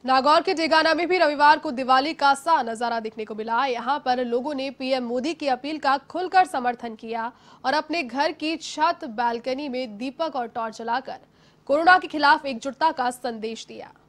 नागौर के डेगाना में भी रविवार को दिवाली का सा नजारा देखने को मिला। यहां पर लोगों ने पीएम मोदी की अपील का खुलकर समर्थन किया और अपने घर की छत बालकनी में दीपक और टॉर्च जलाकर कोरोना के खिलाफ एकजुटता का संदेश दिया।